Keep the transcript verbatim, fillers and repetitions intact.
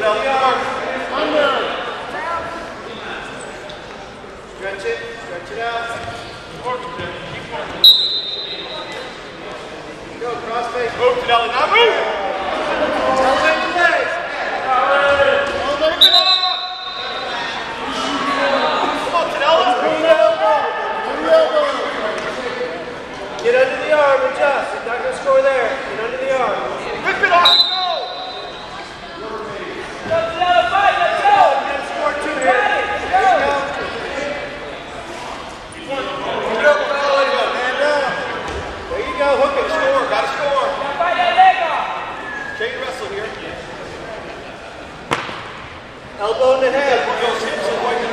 Tadell. Under. Stretch it. Stretch it out. Go, cross face. Move, Tadell. Now move! Elevate the legs. Rip it up! Come on, Tadell. Get under the arm, adjust. You're not going to score there. Get under the arm. Rip it off and go! Let's go. Get a score two here. Let's go. Get up, fellas. Stand up. There you go. Hook it. Score. Got to score. Fight that leg off. Chain wrestle here. Elbow in the head. Those hips are white.